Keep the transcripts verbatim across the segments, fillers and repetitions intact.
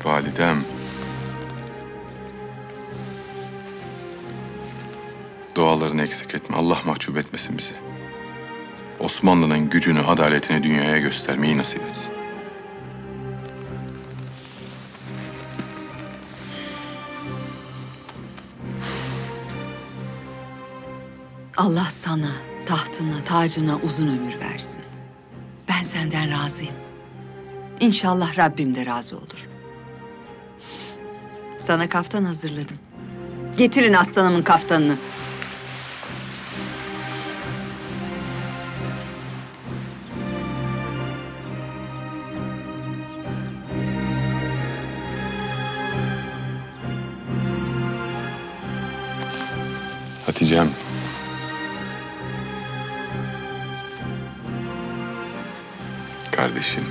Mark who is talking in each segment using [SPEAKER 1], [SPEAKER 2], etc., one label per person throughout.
[SPEAKER 1] Validem. Dualarını eksik etme. Allah mahcup etmesin bizi. Osmanlı'nın gücünü, adaletini dünyaya göstermeyi nasip etsin.
[SPEAKER 2] Allah sana, tahtına, tacına uzun ömür versin. Ben senden razıyım. İnşallah Rabbim de razı olur. Sana kaftan hazırladım. Getirin aslanımın kaftanını.
[SPEAKER 1] Hatice'm. Kardeşim.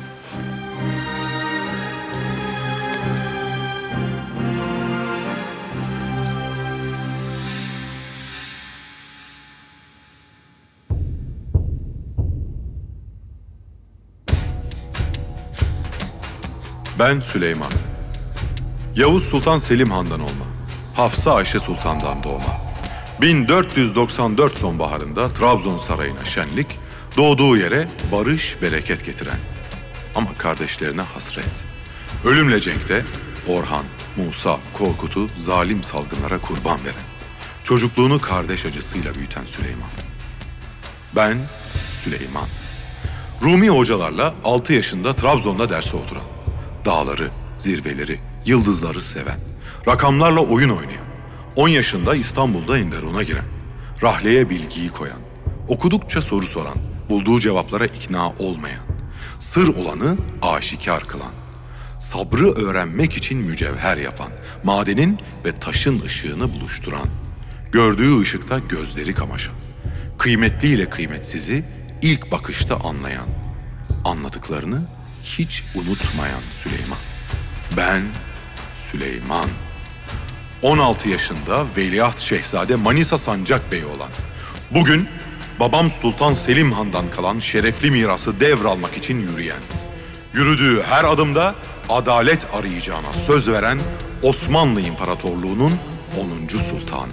[SPEAKER 3] Ben Süleyman. Yavuz Sultan Selim Han'dan olma. Hafsa Ayşe Sultan'dan doğma. bin dört yüz doksan dört sonbaharında Trabzon Sarayı'na şenlik, doğduğu yere barış, bereket getiren. Ama kardeşlerine hasret. Ölümle cenkte Orhan, Musa, Korkut'u zalim salgınlara kurban veren. Çocukluğunu kardeş acısıyla büyüten Süleyman. Ben Süleyman. Rumi hocalarla altı yaşında Trabzon'da derse oturan. Dağları, zirveleri, yıldızları seven. Rakamlarla oyun oynayan. on yaşında İstanbul'da Enderun'a giren. Rahleye bilgiyi koyan. Okudukça soru soran. Bulduğu cevaplara ikna olmayan. Sır olanı aşikar kılan. Sabrı öğrenmek için mücevher yapan. Madenin ve taşın ışığını buluşturan. Gördüğü ışıkta gözleri kamaşan. Kıymetliyle kıymetsizi ilk bakışta anlayan. Anladıklarını hiç unutmayan Süleyman. Ben Süleyman. on altı yaşında Veliaht Şehzade Manisa Sancak Bey olan, bugün babam Sultan Selim Han'dan kalan şerefli mirası devralmak için yürüyen, yürüdüğü her adımda adalet arayacağına söz veren Osmanlı İmparatorluğu'nun onuncu sultanı.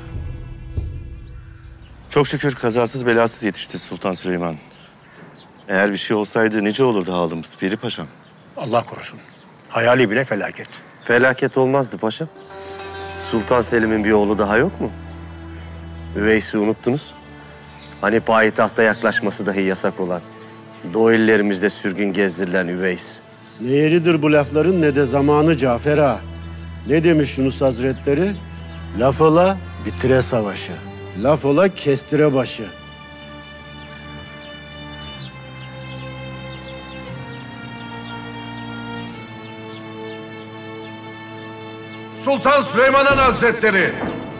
[SPEAKER 4] Çok şükür kazasız belasız yetişti Sultan Süleyman. Eğer bir şey olsaydı nice olurdu halımız Piri Paşam.
[SPEAKER 5] Allah korusun. Hayali bile felaket.
[SPEAKER 4] Felaket olmazdı paşam. Sultan Selim'in bir oğlu daha yok mu? Üveys'i unuttunuz. Hani payitahta yaklaşması dahi yasak olan, Doğu illerimizde sürgün gezdirilen Üveys.
[SPEAKER 6] Ne yeridir bu lafların ne de zamanı Cafer Ağa. Ne demiş Yunus Hazretleri? Laf ola bitire savaşı. Laf ola kestire başı.
[SPEAKER 7] Sultan Süleyman'ın Hazretleri.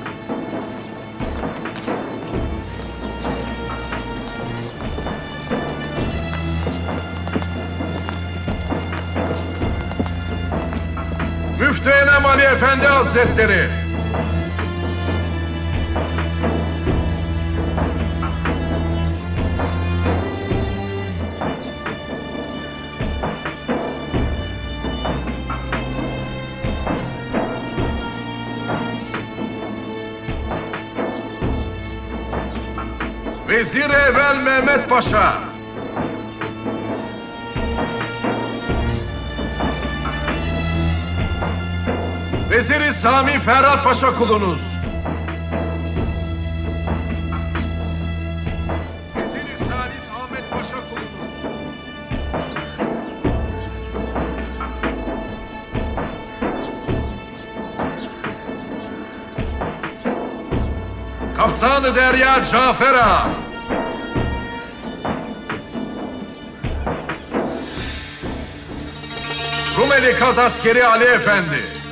[SPEAKER 7] Müftü-Enem Ali Efendi Hazretleri. Vezir-i Evvel Mehmet Paşa. Vezir-i Sami Ferhat Paşa kulunuz. Vezir-i Salis Ahmet Paşa kulunuz. Kaptanı Derya Cafer Ağa. Rumeli Kaz Askeri Ali Efendi.